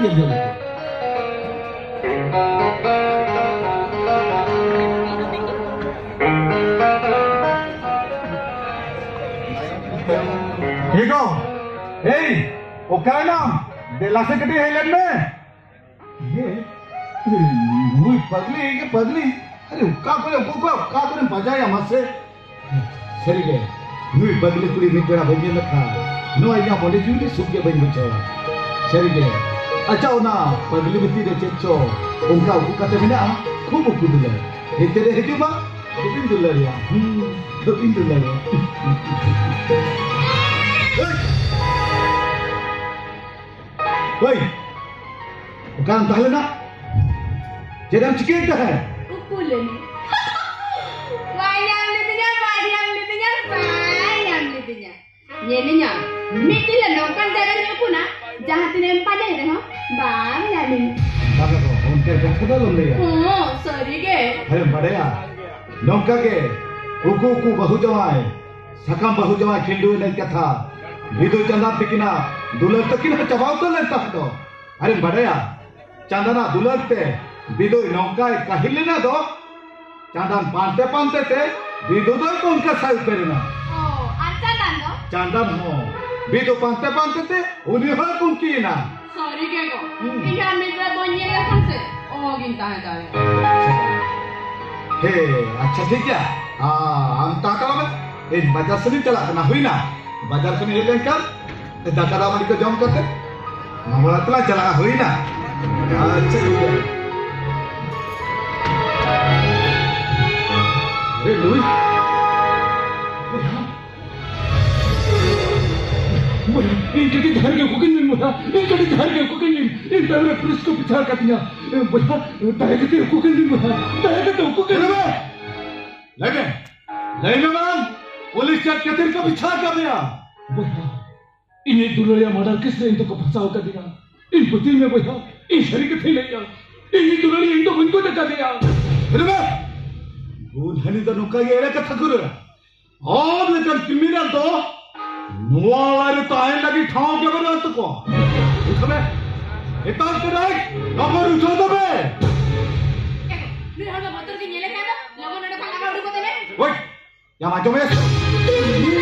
jam. Hego, hey, okay na? De la secretary Helen में. ये, मुझे पगली. अरे का करे बजाया मत से. सही है. मुझे पगली कुड़ी में तेरा बंजे में था. नो आइया बोले जुड़ी सुख के बन बचा. सही है. अच्छा ना पगली बिती दे चेचो. उनका कते में ना खूब कूद ले. ये तेरे है क्यों बा? कपिन Dularia. कपिन Dularia. Woi, bukan tahu nak? Jadi am cikir dah. Ukulan. Bayam litinya. Nyelinya. Mesti lah nongkan jalan aku na. Jahat ni empat deh dah. Bang nyalin. Bapak tu, onter jatuh dah lom leya. Oh, sorry ke? Hari badaya. Nongka ke? Uku bahu jawai. Sakam bahu jawai kindu ni kata. Bidu चंदा तिकिना दुलर तकिना चबाव तो लेता है तो अरे बढ़िया चंदना दुलर ते बिदु नौका कहिले ना दो चंदन पांते ते बिदु दो तो उनका साइड पे ना Oh, अच्छा नंदो चंदन हो बिदु पांते ते उन्हीं हर कुंकी ना sorry के को इन्हें मित्र बोलने का कौन से oh गिनता है जाए हे अच्छा ठीक है अंता करो में इन बाजार से नहीं चला करना हुई ना बाजार से नहीं लेकर दाका रामन को जम करते हमारा तला चला हुई ना अच्छा ठीक है अरे लुई इनके घर के कुकिंग में मुझा इनके घर के कुकिंग में इन तरह पुलिस को पीछा कर दिया बुझा ताकि ते कुकिंग में मुझा ताकि तो कुकिंग में लगे मान पुलिस चेक के तेरे को पीछा कर दिया बुझा इन्हें दुलरिया मर्डर किसने इनको को फंसाओ कर दिया इन पति में बुझा इन शरीक थे ले गया इन्हीं दुलरिया इनको उनको धक्का दिया फिर मैं बूढ़नी तो नुका ये का ठकुर और लेकर क्रिमिनल तो नुआवारे ताए लगी ठाव के बना तो को उठबे इतना कराई नंबर उठा दो बे निहर का बतर की नेले का लोगों ने खाना का उड़ को देने ओए या माजो में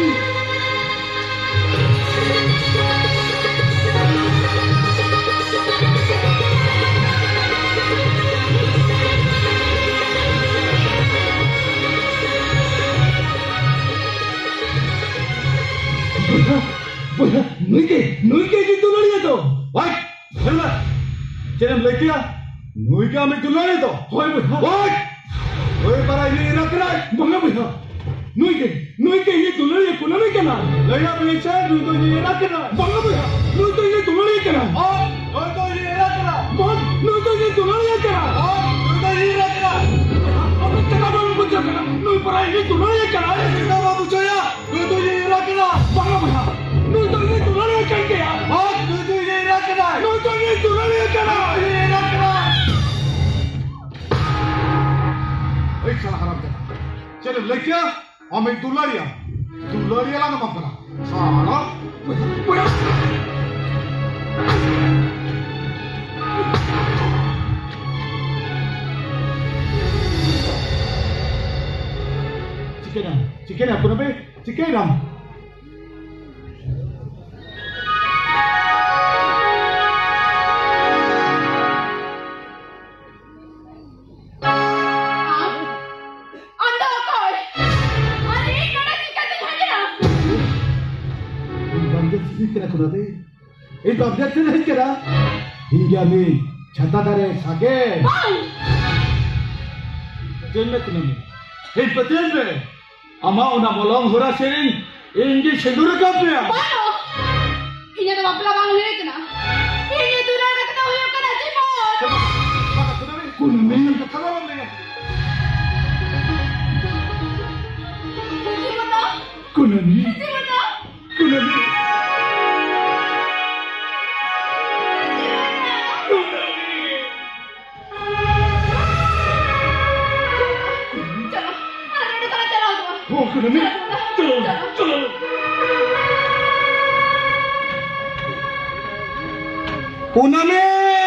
बोला नुई के दुलड़िया तो भाई चल चलम लेकिया नुई का में दुलड़िया तो होय बोला ओए पर ये रखना बोला बोला नुई के ये दुलड़िया कोना में केना लया बेचा नुई तो ये रखना बोला बोला नुई तो ये दुलड़िया केना नुई तो ये रखना बोल नुई तो ये दुलड़िया केना नुई तो ये रखना अब तेरा बाबू पूछ करना नुई पर ये दुलड़िया केना तेरा बाबू पूछया नुई तो ये रखना बोला बोला नुई तो ये दुलड़िया केन के यार नुई तो ये रखना नुई तो ये दुलड़िया केना ये रखना एक साला हराम का चल लेके हमें दुलड़िया ला ना बपला साला chicken apa namanya? Chicken ram. Itu objek tidak kira hingga mi छाता दारे सागे जेल कुनमी हे पतेल में अमा उना मोलंग होरा सेरिंग इंगी शेंदुर का पे बानो इन्हें तो अपना बांग हुए इतना इन्हें दूरा रखना हुए कना जी कुनमी का थला बंदे कुनमी कुनमी चलो पूनमी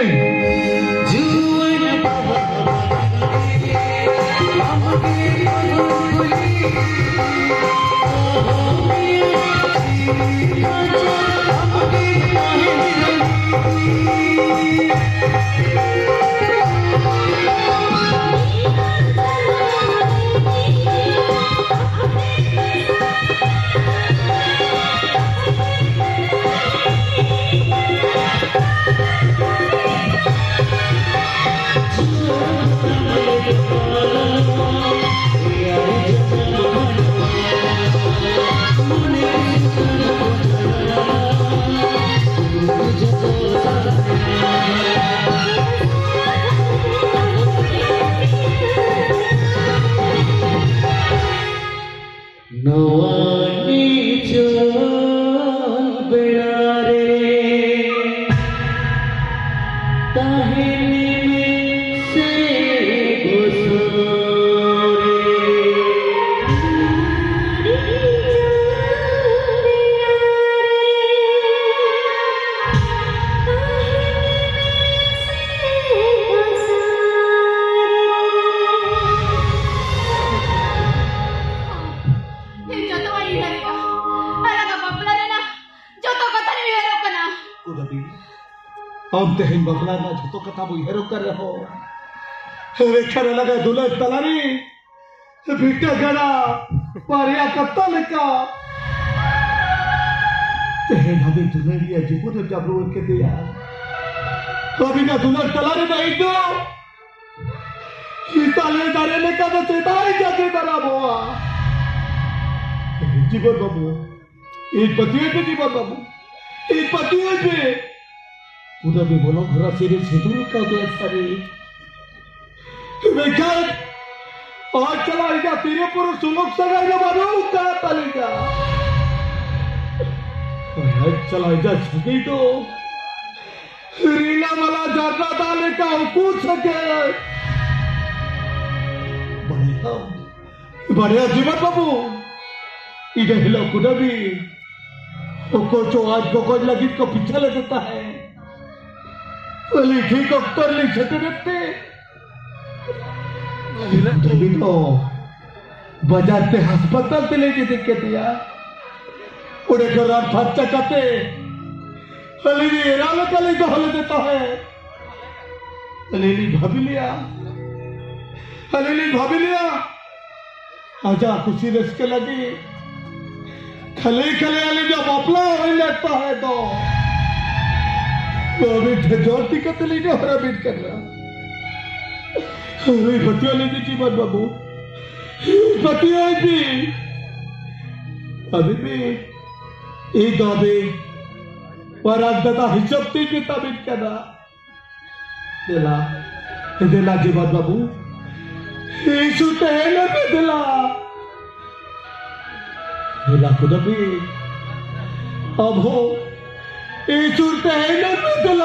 हम तेहन बकला ना झतो कथा बुहेरो कर रहो रेखर लगा दुले तलारी बिटा गड़ा पारिया कत्ता लेका तेहन हमें दुलेरिया जीवन जाबरो के दिया कभी ना दुले तलारी नहीं दो ताले दारे लेका तो चेताई जाके दरा बोआ जीवन बाबू एक पतिये के जीवन बाबू एक पतिये के उधर भी बोलो घोड़ा सिरे सिंदूर का दे सारे बेकार आज चलाएगा तेरे पुरुष सुलोक सगाएगा बाबू का चलेगा आज चलाएगा सगी तो रीला वाला जाता डाले का पूछ सके बढ़िया जीवन बाबू इधर हिलो कुदा भी को जो आज को कोई लगी को पीछे ले देता है लिखी डॉक्टर लिखते रहते तो बाजार पे अस्पताल पे लेके देखे दिया उड़े कर रात भात चकाते अलीली एराले कली तो हले देता है अलीली भाभी लिया आजा खुशी रस के लगी खले खले अली जब अपना हो लगता है तो जोर टिकट लेने हरा बीट कर रहा अरे बतिया लेने जीवन बाबू बतिया भी अभी भी एक दौबे पर दादा हिसाब तीन किताबें करना दिला जीवन बाबू सूटे है ना दिला खुद भी अब हो सूरते है ना दिला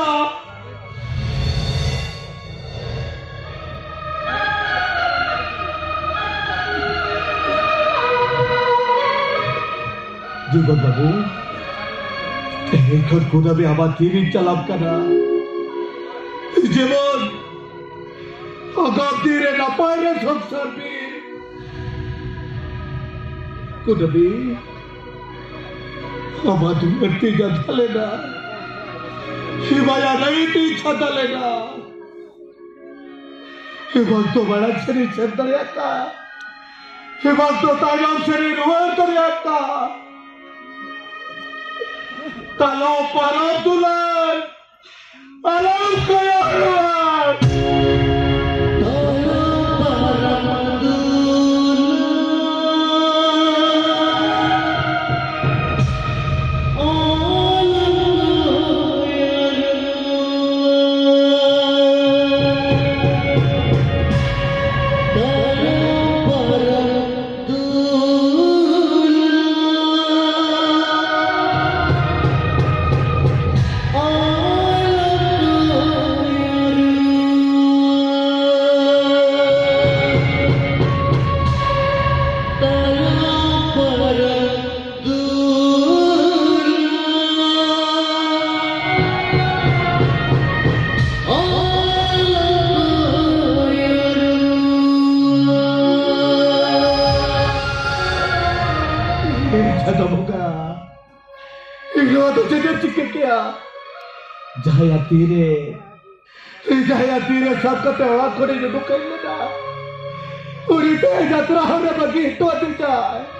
जीवन बाबू एक खुदा भी आवाज तीन चलाप करना जीवन अगाप धीरे ना पाए संसार भी खुदा भी हमारी मृत्यु जा लेना शिवाया नहीं थी छता लेना हिमंत तो बड़ा शरीर से दरिया का हिमंत तो ताजा शरीर हुआ दरिया का तालो पारो दुलार अलाम कया Kamuka. Ikaw ito chicken kya. Jaya tire sabka त्यौहार को नहीं दुकान में ना पूरी तरह यात्रा होने बाकी तो दिखा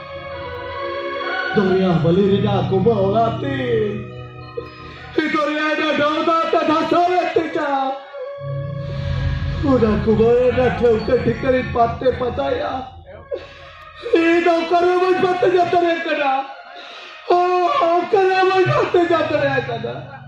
दुनिया बली रिना कुबा होती दुनिया ना डोदा तथा सोते जा उड़ा कुबा ना ठोके ठिकरी पाते पताया ये तो करो मुझ पत्ते जाते रहे कना ओ करो मुझ पत्ते जाते रहे कना